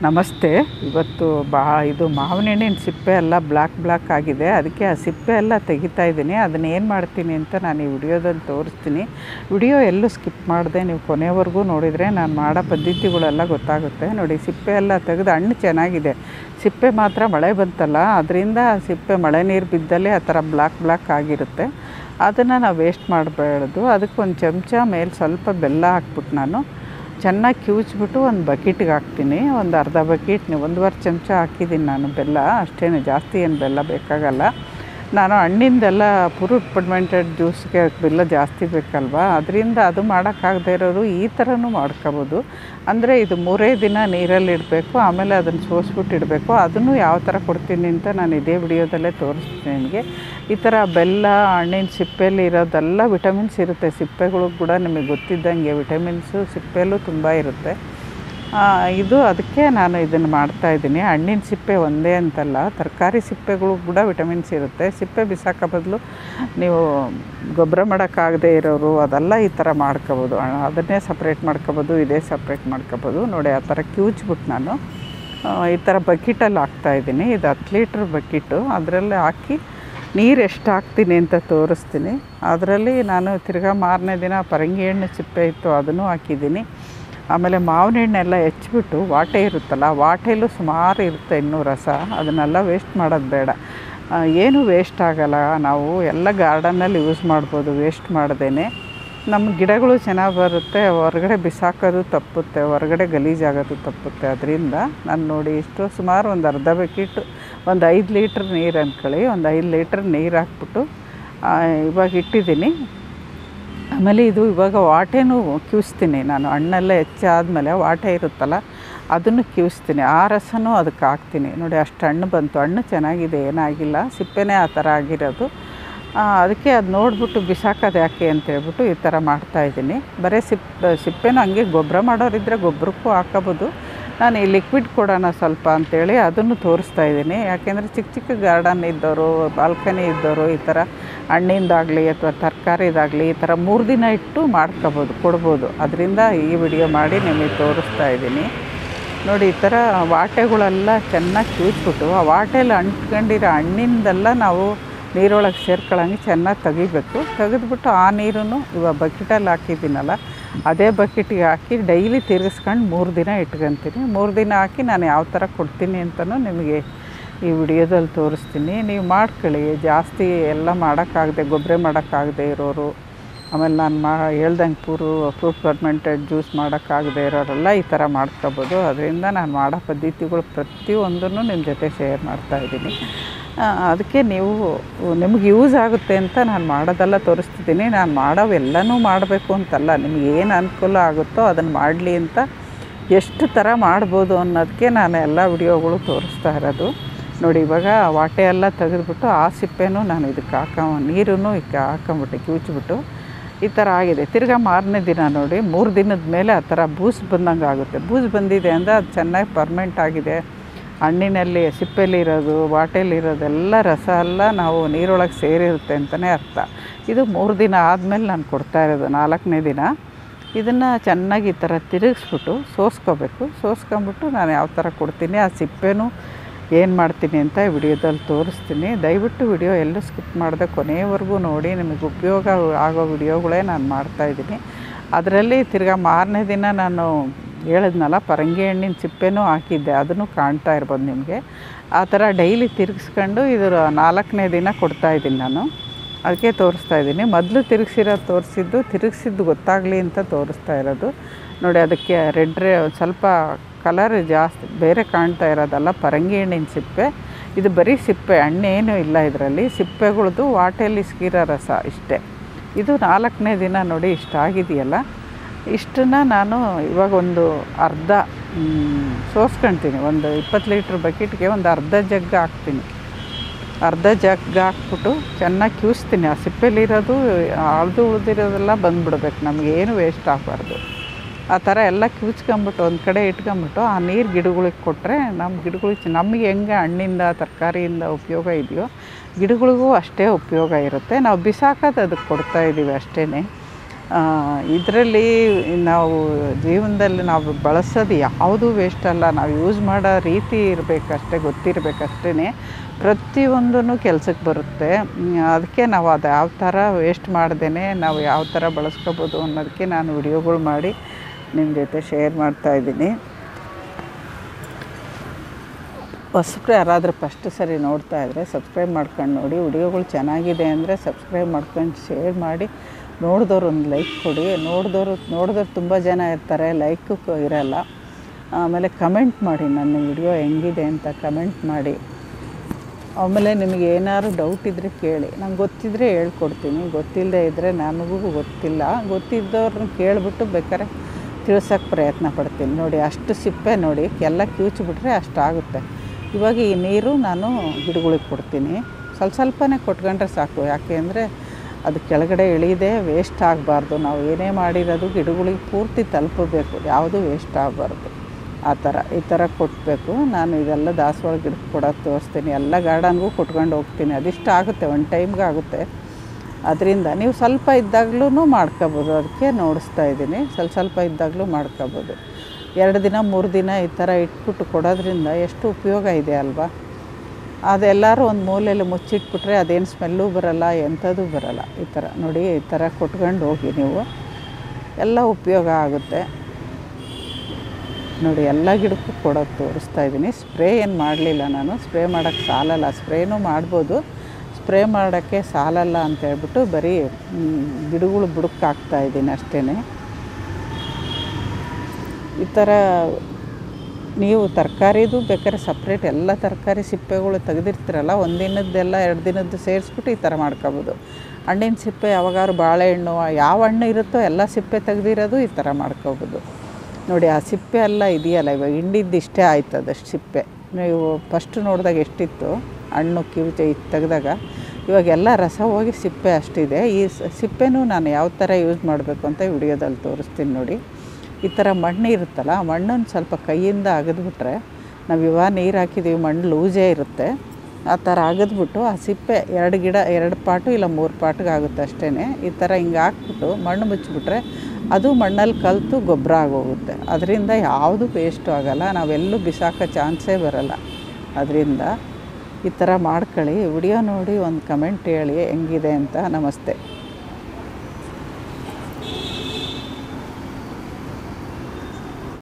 ನಮಸ್ತೆ. ಇವತ್ತು ಇದು ಮಾವಿನ ಹಣ್ಣಿನ ಸಿಪ್ಪೆ ಎಲ್ಲ ಬ್ಲ್ಯಾಕ್ ಆಗಿದೆ. ಅದಕ್ಕೆ ಆ ಸಿಪ್ಪೆ ಎಲ್ಲ ತೆಗಿತಾ ಇದ್ದೀನಿ. ಅದನ್ನ ಏನು ಮಾಡ್ತೀನಿ ಅಂತ ನಾನು ಈ ವಿಡಿಯೋದಲ್ಲಿ ತೋರಿಸ್ತೀನಿ. ವಿಡಿಯೋ ಎಲ್ಲೂ ಸ್ಕಿಪ್ ಮಾಡದೆ ನೀವು ಕೊನೆವರೆಗೂ ನೋಡಿದರೆ ನಾನು ಮಾಡೋ ಪದ್ಧತಿಗಳೆಲ್ಲ ಗೊತ್ತಾಗುತ್ತೆ. ನೋಡಿ, ಸಿಪ್ಪೆ ಎಲ್ಲ ತೆಗೆದು ಹಣ್ಣು ಚೆನ್ನಾಗಿದೆ, ಸಿಪ್ಪೆ ಮಾತ್ರ ಮಳೆ ಬಂತಲ್ಲ ಅದರಿಂದ ಸಿಪ್ಪೆ ಮಳೆ ನೀರು ಬಿದ್ದಲ್ಲಿ ಆ ಥರ ಬ್ಲ್ಯಾಕ್ ಆಗಿರುತ್ತೆ. ಅದನ್ನು ನಾವು ವೇಸ್ಟ್ ಮಾಡಬಾರ್ದು. ಅದಕ್ಕೆ ಒಂದು ಚಮಚ ಮೇಲೆ ಸ್ವಲ್ಪ ಬೆಲ್ಲ ಹಾಕ್ಬಿಟ್ಟು ನಾನು ಚೆನ್ನಾಗಿ ಕಿವುಚ್ಬಿಟ್ಟು ಒಂದು ಬಕೆಟಿಗೆ ಹಾಕ್ತೀನಿ. ಒಂದು ಅರ್ಧ ಬಕೆಟ್, 1.5 ಚಮಚ ಹಾಕಿದ್ದೀನಿ ನಾನು ಬೆಲ್ಲ. ಅಷ್ಟೇ, ಜಾಸ್ತಿ ಏನು ಬೆಲ್ಲ ಬೇಕಾಗಲ್ಲ. ನಾನು ಹಣ್ಣಿಂದೆಲ್ಲ ಫ್ರೂಟ್ ಫರ್ಮೆಂಟೆಡ್ ಜ್ಯೂಸ್ಗೆ ಬೆಲ್ಲ ಜಾಸ್ತಿ ಬೇಕಲ್ವ, ಅದರಿಂದ ಅದು ಮಾಡೋಕ್ಕಾಗದೇ ಇರೋರು ಈ ಥರನೂ ಮಾಡ್ಕೋಬೋದು. ಅಂದರೆ ಇದು 3 ದಿನ ನೀರಲ್ಲಿ ಇಡಬೇಕು, ಆಮೇಲೆ ಅದನ್ನು ಸೋಸ್ಬಿಟ್ಟು ಇಡಬೇಕು. ಅದನ್ನು ಯಾವ ಥರ ಕೊಡ್ತೀನಿ ಅಂತ ನಾನು ಇದೇ ವಿಡಿಯೋದಲ್ಲೇ ತೋರಿಸ್ತೀನಿ ನಿಮಗೆ. ಈ ಥರ ಬೆಲ್ಲ, ಹಣ್ಣಿನ ಸಿಪ್ಪೆಯಲ್ಲಿ ಇರೋದೆಲ್ಲ ವಿಟಮಿನ್ಸ್ ಇರುತ್ತೆ. ಸಿಪ್ಪೆಗಳು ಕೂಡ ನಿಮಗೆ ಗೊತ್ತಿದ್ದಂಗೆ ವಿಟಮಿನ್ಸು ಸಿಪ್ಪೆಯಲ್ಲೂ ತುಂಬ ಇರುತ್ತೆ. ಅದಕ್ಕೆ ನಾನು ಇದನ್ನು ಮಾಡ್ತಾಯಿದ್ದೀನಿ. ಹಣ್ಣಿನ ಸಿಪ್ಪೆ ಒಂದೇ ಅಂತಲ್ಲ, ತರಕಾರಿ ಸಿಪ್ಪೆಗಳು ಕೂಡ ವಿಟಮಿನ್ಸ್ ಇರುತ್ತೆ. ಸಿಪ್ಪೆ ಬಿಸಾಕೋ ಬದಲು ನೀವು ಗೊಬ್ಬರ ಮಾಡೋಕ್ಕಾಗದೇ ಇರೋರು ಅದೆಲ್ಲ ಈ ಥರ ಮಾಡ್ಕೋಬೋದು. ಅದನ್ನೇ ಸಪ್ರೇಟ್ ಮಾಡ್ಕೋಬೋದು, ಇದೇ ಸಪ್ರೇಟ್ ಮಾಡ್ಕೋಬೋದು. ನೋಡಿ, ಆ ಥರ ಕಿವುಚ್ಬಿಟ್ಟು ನಾನು ಈ ಥರ ಬಕೆಟಲ್ಲಿ ಹಾಕ್ತಾಯಿದ್ದೀನಿ. ಇದು 10 ಲೀಟ್ರ್ ಬಕೆಟು. ಅದರಲ್ಲಿ ಹಾಕಿ ನೀರು ಎಷ್ಟು ಹಾಕ್ತೀನಿ ಅಂತ ತೋರಿಸ್ತೀನಿ. ಅದರಲ್ಲಿ ನಾನು ತಿರ್ಗಾ ಮಾರನೇ ದಿನ ಪರಂಗಿ ಹಣ್ಣು ಸಿಪ್ಪೆ ಇತ್ತು, ಅದನ್ನು ಹಾಕಿದ್ದೀನಿ. ಆಮೇಲೆ ಮಾವಿನ ಹಣ್ಣೆಲ್ಲ ಹೆಚ್ಚಿಬಿಟ್ಟು ವಾಟೆ ಇರುತ್ತಲ್ಲ, ವಾಟೆಯಲ್ಲೂ ಸುಮಾರು ಇರುತ್ತೆ ಇನ್ನೂ ರಸ. ಅದನ್ನೆಲ್ಲ ವೇಸ್ಟ್ ಮಾಡೋದು ಬೇಡ. ಏನೂ ವೇಸ್ಟ್ ಆಗೋಲ್ಲ. ನಾವು ಎಲ್ಲ ಗಾರ್ಡನ್ನಲ್ಲಿ ಯೂಸ್ ಮಾಡ್ಬೋದು ವೇಸ್ಟ್ ಮಾಡ್ದೇ. ನಮ್ಮ ಗಿಡಗಳು ಚೆನ್ನಾಗಿ ಬರುತ್ತೆ. ಹೊರಗಡೆ ಬಿಸಾಕೋದು ತಪ್ಪುತ್ತೆ, ಹೊರಗಡೆ ಗಲೀಜಾಗೋದು ತಪ್ಪುತ್ತೆ. ಅದರಿಂದ ನಾನು ನೋಡಿ ಇಷ್ಟು ಸುಮಾರು ಒಂದು ಅರ್ಧ ಬಕೆಟ್, ಒಂದು 5 ಲೀಟ್ರ್ ನೀರು ಅಂದ್ಕೊಳ್ಳಿ. ಒಂದು 5 ಲೀಟ್ರ್ ನೀರು ಹಾಕ್ಬಿಟ್ಟು ಇವಾಗ ಇಟ್ಟಿದ್ದೀನಿ. ಆಮೇಲೆ ಇವಾಗ ವಾಟೆನೂ ಕಿವಿಸ್ತೀನಿ ನಾನು. ಹಣ್ಣೆಲ್ಲ ಹೆಚ್ಚಾದಮೇಲೆ ವಾಟೆ ಇರುತ್ತಲ್ಲ ಅದನ್ನು ಕಿವಿಸ್ತೀನಿ. ಆ ರಸನೂ ಅದಕ್ಕೆ ಹಾಕ್ತೀನಿ. ನೋಡಿ, ಅಷ್ಟು ಹಣ್ಣು ಬಂತು. ಹಣ್ಣು ಚೆನ್ನಾಗಿದೆ, ಏನಾಗಿಲ್ಲ. ಸಿಪ್ಪೆನೇ ಆ ಥರ ಆಗಿರೋದು. ಅದಕ್ಕೆ ಅದು ನೋಡಿಬಿಟ್ಟು ಬಿಸಾಕೋದು ಯಾಕೆ ಅಂತೇಳ್ಬಿಟ್ಟು ಈ ಥರ ಮಾಡ್ತಾಯಿದ್ದೀನಿ. ಬರೀ ಸಿಪ್ಪೆನೂ ಹಂಗೆ ಗೊಬ್ಬರ ಮಾಡೋರಿದ್ದರೆ ಗೊಬ್ಬರಕ್ಕೂ ಹಾಕೋಬೋದು. ನಾನು ಈ ಲಿಕ್ವಿಡ್ ಕೊಡೋಣ ಸ್ವಲ್ಪ ಅಂಥೇಳಿ ಅದನ್ನು ತೋರಿಸ್ತಾಯಿದ್ದೀನಿ. ಯಾಕೆಂದರೆ ಚಿಕ್ಕ ಗಾರ್ಡನ್ ಇದ್ದವರು, ಬಾಲ್ಕನಿ ಇದ್ದವರು ಈ ಥರ ಹಣ್ಣಿಂದಾಗಲಿ ಅಥವಾ ತರಕಾರಿದಾಗಲಿ ಈ ಥರ 3 ದಿನ ಇಟ್ಟು ಕೊಡ್ಬೋದು. ಅದರಿಂದ ಈ ವಿಡಿಯೋ ಮಾಡಿ ನಿಮಗೆ ತೋರಿಸ್ತಾಯಿದ್ದೀನಿ. ನೋಡಿ, ಈ ಥರ ವಾಟೆಗಳೆಲ್ಲ ಚೆನ್ನಾಗಿ ಕಿವುಚ್ಬಿಟ್ಟು ಆ ವಾಟೆಯಲ್ಲಿ ಅಂಟ್ಕೊಂಡಿರೋ ಹಣ್ಣಿಂದೆಲ್ಲ ನಾವು ನೀರೊಳಗೆ ಸೇರ್ಕೊಳ್ಳೋಂಗೆ ಚೆನ್ನಾಗಿ ತೆಗಿಬೇಕು. ತೆಗೆದ್ಬಿಟ್ಟು ಆ ನೀರನ್ನು ಇವಾಗ ಬಕೆಟಲ್ಲಿ ಹಾಕಿದ್ದೀನಲ್ಲ ಅದೇ ಬಕೆಟಿಗೆ ಹಾಕಿ ಡೈಲಿ ತಿರುಗಿಸ್ಕೊಂಡು 3 ದಿನ ಇಟ್ಕೊತೀನಿ. 3 ದಿನ ಹಾಕಿ ನಾನು ಯಾವ ಥರ ಕೊಡ್ತೀನಿ ಅಂತಲೂ ನಿಮಗೆ ಈ ವಿಡಿಯೋದಲ್ಲಿ ತೋರಿಸ್ತೀನಿ. ನೀವು ಮಾಡ್ಕೊಳ್ಳಿ. ಜಾಸ್ತಿ ಎಲ್ಲ ಮಾಡೋಕ್ಕಾಗದೆ, ಗೊಬ್ಬರ ಮಾಡೋಕ್ಕಾಗದೆ ಇರೋರು, ಆಮೇಲೆ ನಾನು ಹೇಳ್ದಂಗೆ ಫ್ರೂಟ್ ಫರ್ಮೆಂಟೆಡ್ ಜ್ಯೂಸ್ ಮಾಡೋಕ್ಕಾಗದೆ ಇರೋರೆಲ್ಲ ಈ ಥರ ಮಾಡ್ಕೊಬೋದು. ಅದರಿಂದ ನಾನು ಮಾಡೋ ಪದ್ಧತಿಗಳು ಪ್ರತಿಯೊಂದನ್ನು ನಿಮ್ಮ ಜೊತೆ ಶೇರ್ ಮಾಡ್ತಾಯಿದ್ದೀನಿ. ಅದಕ್ಕೆ ನಿಮಗೆ ಯೂಸ್ ಆಗುತ್ತೆ ಅಂತ ನಾನು ಮಾಡೋದೆಲ್ಲ ತೋರಿಸ್ತಿದ್ದೀನಿ. ನಾನು ಮಾಡೋವೆಲ್ಲನೂ ಮಾಡಬೇಕು ಅಂತಲ್ಲ, ನಿಮ್ಗೆ ಏನು ಅನುಕೂಲ ಆಗುತ್ತೋ ಅದನ್ನು ಮಾಡಲಿ ಅಂತ, ಎಷ್ಟು ಥರ ಮಾಡ್ಬೋದು ಅನ್ನೋದಕ್ಕೆ ನಾನು ಎಲ್ಲ ವಿಡಿಯೋಗಳು ತೋರಿಸ್ತಾ ಇರೋದು. ನೋಡಿ, ಇವಾಗ ವಾಟೆ ಎಲ್ಲ ತೆಗೆದುಬಿಟ್ಟು ಆ ಸಿಪ್ಪೆನೂ ನಾನು ಇದಕ್ಕೆ ನೀರನ್ನು ಇದಕ್ಕೆ ಹಾಕೊಂಬಿಟ್ಟೆ, ಕಿವುಚ್ಬಿಟ್ಟು ಈ ಥರ ಆಗಿದೆ. ತಿರ್ಗಾ ಮಾರನೇ ದಿನ ನೋಡಿ, 3 ದಿನದ ಮೇಲೆ ಆ ಥರ ಬೂಸ್ ಬಂದಂಗೆ ಆಗುತ್ತೆ. ಬೂಸ್ ಬಂದಿದೆ ಅಂದರೆ ಅದು ಚೆನ್ನಾಗಿ ಪರ್ಮೆಂಟ್ ಆಗಿದೆ. ಹಣ್ಣಿನಲ್ಲಿ ಸಿಪ್ಪೆಲಿರೋದು, ವಾಟೆಲಿರೋದೆಲ್ಲ ರಸ ಎಲ್ಲ ನಾವು ನೀರೊಳಗೆ ಸೇರಿರುತ್ತೆ ಅಂತಲೇ ಅರ್ಥ. ಇದು 3 ದಿನ ಆದಮೇಲೆ ನಾನು ಕೊಡ್ತಾಯಿರೋದು. 4ನೇ ದಿನ ಇದನ್ನು ಚೆನ್ನಾಗಿ ಈ ಥರ ತಿರುಗಿಸ್ಬಿಟ್ಟು ಸೋಸ್ಕೊಂಬಿಟ್ಟು ನಾನು ಯಾವ ಥರ ಕೊಡ್ತೀನಿ, ಆ ಸಿಪ್ಪೆನೂ ಏನು ಮಾಡ್ತೀನಿ ಅಂತ ವಿಡಿಯೋದಲ್ಲಿ ತೋರಿಸ್ತೀನಿ. ದಯವಿಟ್ಟು ವಿಡಿಯೋ ಎಲ್ಲೂ ಸ್ಕಿಪ್ ಮಾಡದೆ ಕೊನೆಯವರೆಗೂ ನೋಡಿ. ನಿಮಗೆ ಉಪಯೋಗ ಆಗೋ ವಿಡಿಯೋಗಳೇ ನಾನು ಮಾಡ್ತಾಯಿದ್ದೀನಿ. ಅದರಲ್ಲಿ ತಿರ್ಗಾ ಮಾರನೇ ದಿನ ನಾನು ಹೇಳಿದ್ನಲ್ಲ ಪರಂಗಿ ಹಣ್ಣಿನ ಸಿಪ್ಪೆನೂ ಹಾಕಿದ್ದೆ, ಅದನ್ನು ಕಾಣ್ತಾ ಇರ್ಬೋದು ನಿಮಗೆ. ಆ ಥರ ಡೈಲಿ ತಿರುಗಿಸ್ಕೊಂಡು ಇದು 4ನೇ ದಿನ ಕೊಡ್ತಾಯಿದ್ದೀನಿ ನಾನು. ಅದಕ್ಕೆ ತೋರಿಸ್ತಾಯಿದ್ದೀನಿ. ಮೊದಲು ತಿರುಗಿಸಿದ್ದು ಗೊತ್ತಾಗಲಿ ಅಂತ ತೋರಿಸ್ತಾ ಇರೋದು. ನೋಡಿ, ಅದಕ್ಕೆ ಸ್ವಲ್ಪ ಕಲರ್ ಜಾಸ್ತಿ ಬೇರೆ ಕಾಣ್ತಾ ಇರೋದಲ್ಲ, ಪರಂಗಿ ಹಣ್ಣಿನ ಸಿಪ್ಪೆ. ಇದು ಬರೀ ಸಿಪ್ಪೆ, ಹಣ್ಣೇನೂ ಇಲ್ಲ ಇದರಲ್ಲಿ. ಸಿಪ್ಪೆಗಳದ್ದು ವಾಟೆಯಲ್ಲಿ ಸಿಗಿರೋ ರಸ ಇಷ್ಟೇ. ಇದು 4ನೇ ದಿನ ನೋಡಿ ಇಷ್ಟಾಗಿದೆಯಲ್ಲ. ಇಷ್ಟನ್ನು ನಾನು ಇವಾಗ ಒಂದು ಅರ್ಧ ಸೋಸ್ಕೊಳ್ತೀನಿ. ಒಂದು 20 ಲೀಟ್ರ್ ಬಕೆಟ್ಗೆ ಒಂದು ಅರ್ಧ ಜಗ್ ಹಾಕ್ತೀನಿ. ಅರ್ಧ ಜಗ್ ಹಾಕ್ಬಿಟ್ಟು ಚೆನ್ನಾಗಿ ಕಿವಿಸ್ತೀನಿ. ಆ ಸಿಪ್ಪೆಲಿರೋದು ಉಳಿದಿರೋದೆಲ್ಲ ಬಂದುಬಿಡ್ಬೇಕು, ನಮಗೇನು ವೇಸ್ಟ್ ಆಗಬಾರ್ದು. ಆ ಥರ ಎಲ್ಲ ಕಿವುಚ್ಕೊಂಬಿಟ್ಟು ಒಂದು ಕಡೆ ಇಟ್ಕೊಂಬಿಟ್ಟು ಆ ನೀರು ಗಿಡಗಳಿಗೆ ಕೊಟ್ಟರೆ ನಮ್ಮ ಗಿಡಗಳಿಗೆ ನಮಗೆ ಹೆಂಗೆ ಹಣ್ಣಿಂದ ತರಕಾರಿಯಿಂದ ಉಪಯೋಗ ಇದೆಯೋ ಗಿಡಗಳಿಗೂ ಅಷ್ಟೇ ಉಪಯೋಗ ಇರುತ್ತೆ. ನಾವು ಬಿಸಾಕೋದು ಅದಕ್ಕೆ ಕೊಡ್ತಾಯಿದ್ದೀವಿ ಅಷ್ಟೇ. ಇದರಲ್ಲಿ ನಾವು ಜೀವನದಲ್ಲಿ ನಾವು ಬಳಸೋದು ಯಾವುದೂ ವೇಸ್ಟ್ ಅಲ್ಲ. ನಾವು ಯೂಸ್ ಮಾಡೋ ರೀತಿ ಇರಬೇಕಷ್ಟೇ, ಗೊತ್ತಿರಬೇಕಷ್ಟೇ. ಪ್ರತಿಯೊಂದೂ ಕೆಲ್ಸಕ್ಕೆ ಬರುತ್ತೆ. ಅದಕ್ಕೆ ನಾವು ಅದು ಯಾವ ಥರ ವೇಸ್ಟ್ ಮಾಡ್ದೇ ನಾವು ಯಾವ ಥರ ಬಳಸ್ಕೋಬೋದು ಅನ್ನೋದಕ್ಕೆ ನಾನು ವಿಡಿಯೋಗಳು ಮಾಡಿ ನಿಮ್ಮ ಜೊತೆ ಶೇರ್ ಮಾಡ್ತಾಯಿದ್ದೀನಿ. ಹೊಸಬ್ರು ಯಾರಾದರೂ ಫಸ್ಟ್ ಸರಿ ನೋಡ್ತಾ ಇದ್ದರೆ ಸಬ್ಸ್ಕ್ರೈಬ್ ಮಾಡ್ಕೊಂಡು ನೋಡಿ. ವಿಡಿಯೋಗಳು ಚೆನ್ನಾಗಿದೆ ಅಂದರೆ ಸಬ್ಸ್ಕ್ರೈಬ್ ಮಾಡ್ಕೊಂಡು ಶೇರ್ ಮಾಡಿ. ನೋಡಿದವ್ರು ಒಂದು ಲೈಕ್ ಕೊಡಿ. ನೋಡಿದವ್ರು ತುಂಬ ಜನ ಇರ್ತಾರೆ, ಲೈಕು ಇರೋಲ್ಲ. ಆಮೇಲೆ ಕಮೆಂಟ್ ಮಾಡಿ, ನನ್ನ ವಿಡಿಯೋ ಹೆಂಗಿದೆ ಅಂತ ಕಮೆಂಟ್ ಮಾಡಿ. ಆಮೇಲೆ ನಿಮಗೆ ಏನಾದ್ರು ಡೌಟ್ ಇದ್ದರೆ ಕೇಳಿ, ನಂಗೆ ಗೊತ್ತಿದ್ದರೆ ಹೇಳ್ಕೊಡ್ತೀನಿ. ಗೊತ್ತಿಲ್ಲದೆ ಇದ್ದರೆ ನನಗೂ ಗೊತ್ತಿಲ್ಲ. ಗೊತ್ತಿದ್ದವ್ರನ್ನ ಕೇಳಿಬಿಟ್ಟು ಬೇಕಾದ್ರೆ ತಿಳ್ಸೋಕ್ಕೆ ಪ್ರಯತ್ನ ಪಡ್ತೀನಿ. ನೋಡಿ ಅಷ್ಟು ಸಿಪ್ಪೆ ನೋಡಿ ಎಲ್ಲ ಕಿವುಚಿಬಿಟ್ರೆ ಅಷ್ಟಾಗುತ್ತೆ. ಇವಾಗ ಈ ನೀರು ನಾನು ಗಿಡಗಳಿಗೆ ಕೊಡ್ತೀನಿ. ಸ್ವಲ್ಪನೇ ಕೊಟ್ಕೊಂಡ್ರೆ ಸಾಕು. ಯಾಕೆ ಅಂದರೆ ಅದು ಕೆಳಗಡೆ ಇಳಿದೇ ವೇಸ್ಟ್ ಆಗಬಾರ್ದು. ನಾವು ಏನೇ ಮಾಡಿರೋದು ಗಿಡಗಳಿಗೆ ಪೂರ್ತಿ ತಲುಪಬೇಕು, ಯಾವುದೂ ವೇಸ್ಟ್ ಆಗಬಾರ್ದು. ಈ ಥರ ಕೊಟ್ಟಬೇಕು. ನಾನು ಇದೆಲ್ಲ ದಾಸವಾಳ ಗಿಡಕ್ಕೆ ಕೊಡೋದು ತೋರಿಸ್ತೀನಿ. ಎಲ್ಲ ಗಾರ್ಡನ್ಗೂ ಕೊಟ್ಕೊಂಡು ಹೋಗ್ತೀನಿ. ಅದಿಷ್ಟ ಆಗುತ್ತೆ, ಒಂದು ಟೈಮ್ಗೆ ಆಗುತ್ತೆ. ಅದರಿಂದ ನೀವು ಸ್ವಲ್ಪ ಇದ್ದಾಗಲೂ ಮಾಡ್ಕೋಬೋದು. ಅದಕ್ಕೆ ನೋಡಿಸ್ತಾ ಇದ್ದೀನಿ. ಸ್ವಲ್ಪ ಇದ್ದಾಗಲೂ ಮಾಡ್ಕೋಬೋದು. 2 ದಿನ 3 ದಿನ ಈ ಥರ ಇಟ್ಬಿಟ್ಟು ಕೊಡೋದ್ರಿಂದ ಎಷ್ಟು ಉಪಯೋಗ ಇದೆ ಅಲ್ವಾ. ಅದೆಲ್ಲರೂ ಒಂದು ಮೂಲೆಯಲ್ಲಿ ಮುಚ್ಚಿಟ್ಬಿಟ್ರೆ ಅದೇನು ಸ್ಮೆಲ್ಲೂ ಬರೋಲ್ಲ, ಎಂಥದ್ದು ಬರೋಲ್ಲ. ಈ ಥರ ನೋಡಿ, ಈ ಥರ ಕೊಟ್ಕೊಂಡು ಹೋಗಿ ನೀವು, ಎಲ್ಲ ಉಪಯೋಗ ಆಗುತ್ತೆ. ನೋಡಿ ಎಲ್ಲ ಗಿಡಕ್ಕೂ ಕೊಡೋದು ತೋರಿಸ್ತಾ ಇದ್ದೀನಿ. ಸ್ಪ್ರೇ ಏನು ಮಾಡಲಿಲ್ಲ ನಾನು. ಸ್ಪ್ರೇ ಮಾಡೋಕ್ಕೆ ಸಾಲಲ್ಲ. ಸ್ಪ್ರೇನೂ ಮಾಡ್ಬೋದು, ಸ್ಪ್ರೇ ಮಾಡೋಕ್ಕೆ ಸಾಲಲ್ಲ ಅಂತೇಳ್ಬಿಟ್ಟು ಬರೀ ಗಿಡಗಳು ಬುಡಕ್ಕೆ ಹಾಕ್ತಾಯಿದ್ದೀನಿ ಅಷ್ಟೇ. ಈ ಥರ ನೀವು ತರಕಾರಿದು ಬೇಕಾದ್ರೆ ಸಪ್ರೇಟ್ ಎಲ್ಲ ತರಕಾರಿ ಸಿಪ್ಪೆಗಳು ತೆಗೆದಿರ್ತೀರಲ್ಲ, ಒಂದಿನದ್ದೆಲ್ಲ 2 ದಿನದ್ದು ಸೇರಿಸ್ಬಿಟ್ಟು ಈ ಥರ ಮಾಡ್ಕೊಬೋದು. ಹಣ್ಣಿನ ಸಿಪ್ಪೆ ಯಾವಾಗಾದ್ರು ಬಾಳೆಹಣ್ಣು ಯಾವ ಹಣ್ಣು ಇರುತ್ತೋ ಎಲ್ಲ ಸಿಪ್ಪೆ ತೆಗೆದಿರೋದು ಈ ಥರ ಮಾಡ್ಕೊಬೋದು. ನೋಡಿ ಆ ಸಿಪ್ಪೆ ಎಲ್ಲ ಇದೆಯಲ್ಲ, ಇವಾಗ ಹಿಂಡಿದ್ದು ಇಷ್ಟೇ ಆಯ್ತು ಅದಷ್ಟು ಸಿಪ್ಪೆ. ನೀವು ಫಸ್ಟ್ ನೋಡಿದಾಗ ಎಷ್ಟಿತ್ತು ಹಣ್ಣು ಕಿವುಚೆ ತೆಗೆದಾಗ, ಇವಾಗೆಲ್ಲ ರಸ ಹೋಗಿ ಸಿಪ್ಪೆ ಅಷ್ಟಿದೆ. ಈ ಸಿಪ್ಪೆನೂ ನಾನು ಯಾವ ಥರ ಯೂಸ್ ಮಾಡಬೇಕು ಅಂತ ವಿಡಿಯೋದಲ್ಲಿ ತೋರಿಸ್ತೀನಿ ನೋಡಿ. ಈ ಥರ ಮಣ್ಣು ಇರುತ್ತಲ್ಲ, ಆ ಮಣ್ಣನ್ನು ಸ್ವಲ್ಪ ಕೈಯಿಂದ ಅಗೆದ್ಬಿಟ್ರೆ, ನಾವು ಇವಾಗ ನೀರು ಹಾಕಿದ್ದೀವಿ, ಮಣ್ಣು ಲೂಸೇ ಇರುತ್ತೆ. ಆ ಥರ ಅಗೆದ್ಬಿಟ್ಟು ಆ ಸಿಪ್ಪೆ 2 ಪಾಟು ಇಲ್ಲ 3 ಪಾಟಿಗೆ ಆಗುತ್ತೆ ಅಷ್ಟೇ. ಈ ಥರ ಹಿಂಗೆ ಹಾಕ್ಬಿಟ್ಟು ಮಣ್ಣು ಮುಚ್ಚಿಬಿಟ್ರೆ ಅದು ಮಣ್ಣಲ್ಲಿ ಕಲಿತು ಗೊಬ್ಬರ ಆಗೋಗುತ್ತೆ. ಅದರಿಂದ ಯಾವುದೂ ವೇಸ್ಟು ಆಗೋಲ್ಲ, ನಾವೆಲ್ಲೂ ಬಿಸಾಕೋ ಚಾನ್ಸೇ ಬರೋಲ್ಲ. ಅದರಿಂದ ಈ ಥರ ಮಾಡ್ಕೊಳ್ಳಿ. ವಿಡಿಯೋ ನೋಡಿ ಒಂದು ಕಮೆಂಟ್ ಹೇಳಿ ಹೆಂಗಿದೆ ಅಂತ. ನಮಸ್ತೆ.